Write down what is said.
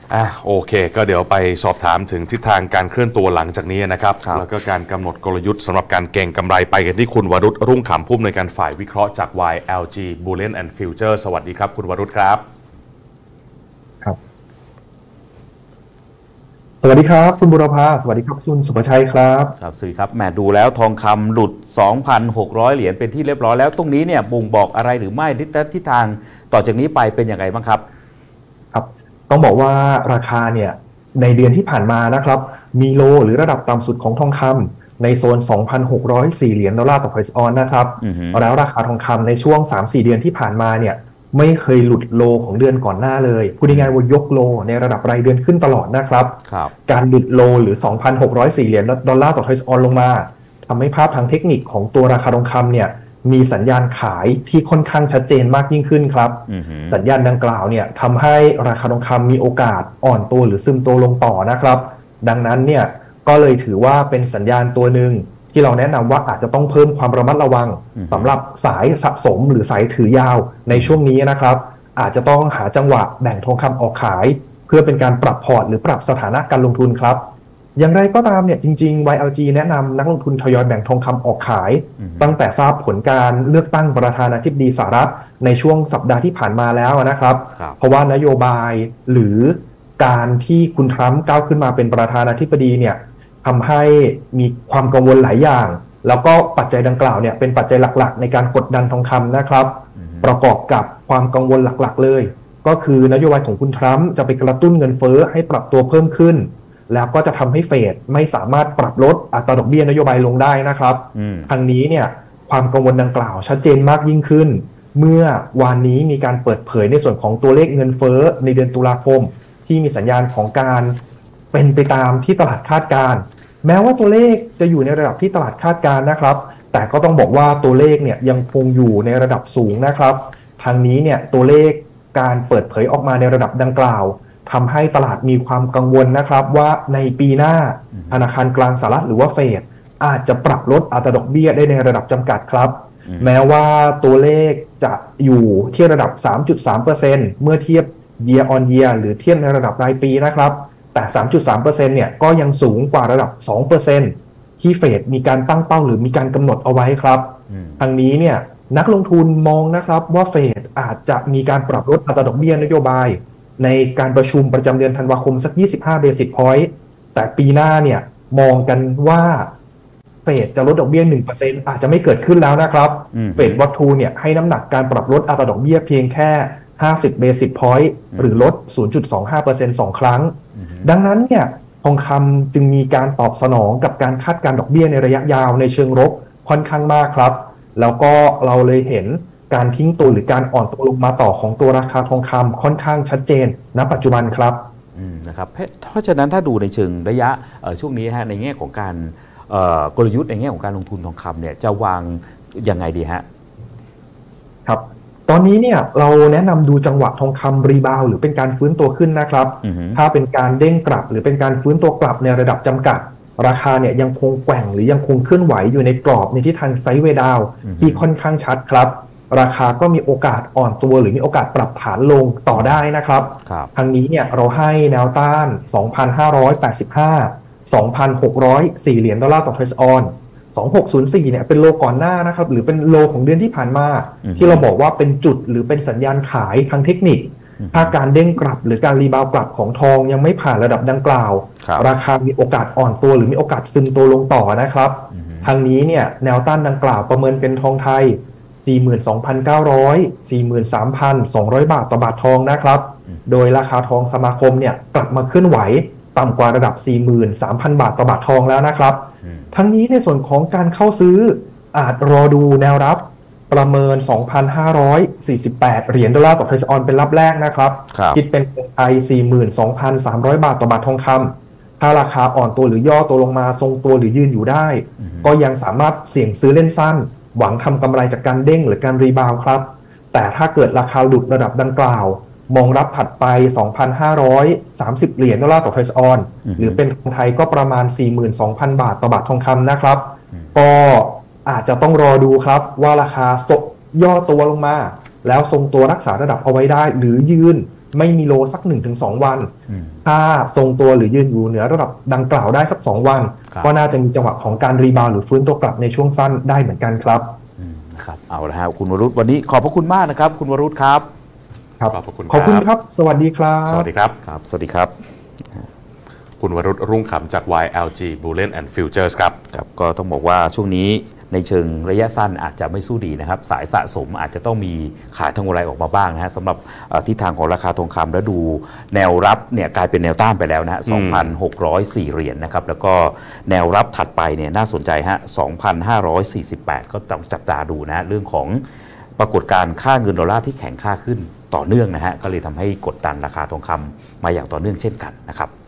โอเคก็เดี๋ยวไปสอบถามถึงทิศทางการเคลื่อนตัวหลังจากนี้นะครับแล้วก็การกำหนดกลยุทธ์สำหรับการเก็งกำไรไปกันที่คุณวรุษรุ่งขำผู้อำนวยการฝ่ายวิเคราะห์จาก YLG Bullion and Future สวัสดีครับคุณวรุษครับสวัสดีครับคุณบุรพาสวัสดีครับคุณสุภชัยครับสวัสดีครับแหมดูแล้วทองคำหลุด 2,600 เหรียญเป็นที่เรียบร้อยแล้วตรงนี้เนี่ยบ่งบอกอะไรหรือไม่ทิศทางต่อจากนี้ไปเป็นยังไงบ้างครับต้องบอกว่าราคาเนี่ยในเดือนที่ผ่านมานะครับมีโลหรือระดับต่ำสุดของทองคำในโซน 2,604 เหรียญดอลลาร์ต่อทรัลล์นะครับแล้วราคาทองคำในช่วง 3-4 เดือนที่ผ่านมาเนี่ยไม่เคยหลุดโลของเดือนก่อนหน้าเลยพูดง่ายๆว่ายกโลในระดับรายเดือนขึ้นตลอดนะครับการหลุดโลหรือ 2,604 เหรียญดอลลาร์ต่อทรัลล์ลงมาทำให้ภาพทางเทคนิคของตัวราคาทองคำเนี่ยมีสัญญาณขายที่ค่อนข้างชัดเจนมากยิ่งขึ้นครับสัญญาณดังกล่าวเนี่ยทำให้ราคาทองคำมีโอกาสอ่อนตัวหรือซึมตัวลงต่อนะครับดังนั้นเนี่ยก็เลยถือว่าเป็นสัญญาณตัวหนึ่งที่เราแนะนำว่าอาจจะต้องเพิ่มความระมัดระวังสำหรับสายสะสมหรือสายถือยาวในช่วงนี้นะครับอาจจะต้องหาจังหวะแบ่งทองคำออกขายเพื่อเป็นการปรับพอร์ตหรือปรับสถานะการลงทุนครับอย่างไรก็ตามเนี่ยจริงๆ YLG แนะนำนักลงทุนทยอยแบ่งทองคำออกขายตั้งแต่ทราบผลการเลือกตั้งประธานาธิบดีสหรัฐในช่วงสัปดาห์ที่ผ่านมาแล้วนะครับเพราะว่านโยบายหรือการที่คุณทรัมป์ก้าวขึ้นมาเป็นประธานาธิบดีเนี่ยทำให้มีความกังวลหลายอย่างแล้วก็ปัจจัยดังกล่าวเนี่ยเป็นปัจจัยหลักๆในการกดดันทองคำนะครับประกอบกับความกังวลหลักๆเลยก็คือนโยบายของคุณทรัมป์จะไปกระตุ้นเงินเฟ้อให้ปรับตัวเพิ่มขึ้นแล้วก็จะทำให้เฟดไม่สามารถปรับลดอัตราดอกเบี้ยนโยบายลงได้นะครับทางนี้เนี่ยความกังวลดังกล่าวชัดเจนมากยิ่งขึ้นเมื่อวานนี้มีการเปิดเผยในส่วนของตัวเลขเงินเฟ้อในเดือนตุลาคมที่มีสัญญาณของการเป็นไปตามที่ตลาดคาดการณ์แม้ว่าตัวเลขจะอยู่ในระดับที่ตลาดคาดการณ์นะครับแต่ก็ต้องบอกว่าตัวเลขเนี่ยยังคงอยู่ในระดับสูงนะครับทางนี้เนี่ยตัวเลขการเปิดเผยออกมาในระดับดังกล่าวทำให้ตลาดมีความกังวลนะครับว่าในปีหน้าธนาคารกลางสหรัฐหรือว่าเฟดอาจจะปรับลดอัตราดอกเบี้ยได้ในระดับจำกัดครับแม้ว่าตัวเลขจะอยู่ที่ระดับ 3.3% เมื่อเทียบ year on year หรือเทียบในระดับรายปีนะครับแต่ 3.3% เนี่ยก็ยังสูงกว่าระดับ 2% ที่เฟดมีการตั้งเป้าหรือมีการกำหนดเอาไว้ครับทางนี้เนี่ยนักลงทุนมองนะครับว่าเฟดอาจจะมีการปรับลดอัตราดอกเบี้ยนโยบายในการประชุมประจำเดือนธันวาคมสัก25 basis point แต่ปีหน้าเนี่ยมองกันว่าเฟดจะลดดอกเบี้ย 1% อาจจะไม่เกิดขึ้นแล้วนะครับเฟดวัตถุเนี่ยให้น้ำหนักการปรับลดอัตราดอกเบี้ยเพียงแค่50 basis point หรือลด 0.25% 2 ครั้งดังนั้นเนี่ยทองคำจึงมีการตอบสนองกับการคาดการณ์ดอกเบี้ยในระยะยาวในเชิงลบค่อนข้างมากครับแล้วก็เราเลยเห็นการทิ้งตัวหรือการอ่อนตัวลงมาต่อของตัวราคาทองคำค่อนข้างชัดเจนณปัจจุบันครับนะครับเพราะฉะนั้นถ้าดูในเชิงระยะช่วงนี้ฮะในแง่ของการกลยุทธ์ในแง่ของการลงทุนทองคำเนี่ยจะวางยังไงดีฮะครับตอนนี้เนี่ยเราแนะนำดูจังหวะทองคำรีบาวหรือเป็นการฟื้นตัวขึ้นนะครับถ้าเป็นการเด้งกลับหรือเป็นการฟื้นตัวกลับในระดับจำกัดราคาเนี่ยยังคงแกว่งหรือยังคงเคลื่อนไหวอยู่ในกรอบในทิศทางไซด์เวย์ดาวที่ค่อนข้างชัดครับราคาก็มีโอกาสอ่อนตัวหรือมีโอกาสปรับฐานลงต่อได้นะครับทางนี้เนี่ยเราให้แนวต้าน 2,585 2,604 เหรียญดอลลาร์ต่อทรัลล์2604เนี่ยเป็นโลก่อนหน้านะครับหรือเป็นโลของเดือนที่ผ่านมาที่เราบอกว่าเป็นจุดหรือเป็นสัญญาณขายทางเทคนิคถ้าการเด้งกลับหรือการรีบาวกลับของทองยังไม่ผ่านระดับดังกล่าวราคามีโอกาสอ่อนตัวหรือมีโอกาสซึมตัวลงต่อนะครับทางนี้เนี่ยแนวต้านดังกล่าวประเมินเป็นทองไทย 42,900 43,200 บาทต่อบาททองนะครับโดยราคาทองสมาคมเนี่ยกลับมาเคลื่อนไหวต่ำกว่าระดับ 43,000 บาทต่อบาททองแล้วนะครับทั้งนี้ในส่วนของการเข้าซื้ออาจรอดูแนวรับประเมิน 2,548 เหรียญดอลลาร์ต่อทรัลล์เป็นรับแรกนะครับคิดเป็นเงินไทย 42,300 บาทต่อบาททองคำถ้าราคาอ่อนตัวหรือย่อตัวลงมาทรงตัวหรือยืนอยู่ได้ก็ยังสามารถเสี่ยงซื้อเล่นสั้นหวังทำกำไรจากการเด้งหรือการรีบาวครับแต่ถ้าเกิดราคาหลุดระดับดังกล่าวมองรับถัดไป 2,530 เหรียญดอลลาร์ต่อทรัลล์หรือเป็นทองไทยก็ประมาณ 42,000 บาทต่อบาททองคำนะครับก็อาจจะต้องรอดูครับว่าราคาย่อตัวลงมาแล้วทรงตัวรักษาระดับเอาไว้ได้หรือยืนไม่มีโลสัก 1-2 วันถ้าทรงตัวหรือยืนอยู่เหนือระดับดังกล่าวได้สัก2 วันก็น่าจะมีจังหวะของการรีบาวด์หรือฟื้นตัวกลับในช่วงสั้นได้เหมือนกันครับครับเอาละครับคุณวรุษวันนี้ขอบพระคุณมากนะครับคุณวรุษครับครับขอบคุณครับสวัสดีครับสวัสดีครับครับสวัสดีครับคุณวรุษรุ่งขำจาก YLG Bullion and Futures ครับก็ต้องบอกว่าช่วงนี้ในเชิงระยะสั้นอาจจะไม่สู้ดีนะครับสายสะสมอาจจะต้องมีขายทางกำไรออกมาบ้างนะฮะสำหรับทิศทางของราคาทองคำแล้วดูแนวรับเนี่ยกลายเป็นแนวต้านไปแล้วนะฮะ 2,604 เหรียญนะครับแล้วก็แนวรับถัดไปเนี่ยน่าสนใจฮะ 2,548 ก็ต้องจับตาดูนะเรื่องของปรากฏการณ์ค่าเงินดอลลาร์ที่แข็งค่าขึ้นต่อเนื่องนะฮะก็เลยทำให้กดดันราคาทองคำมาอย่างต่อเนื่องเช่นกันนะครับ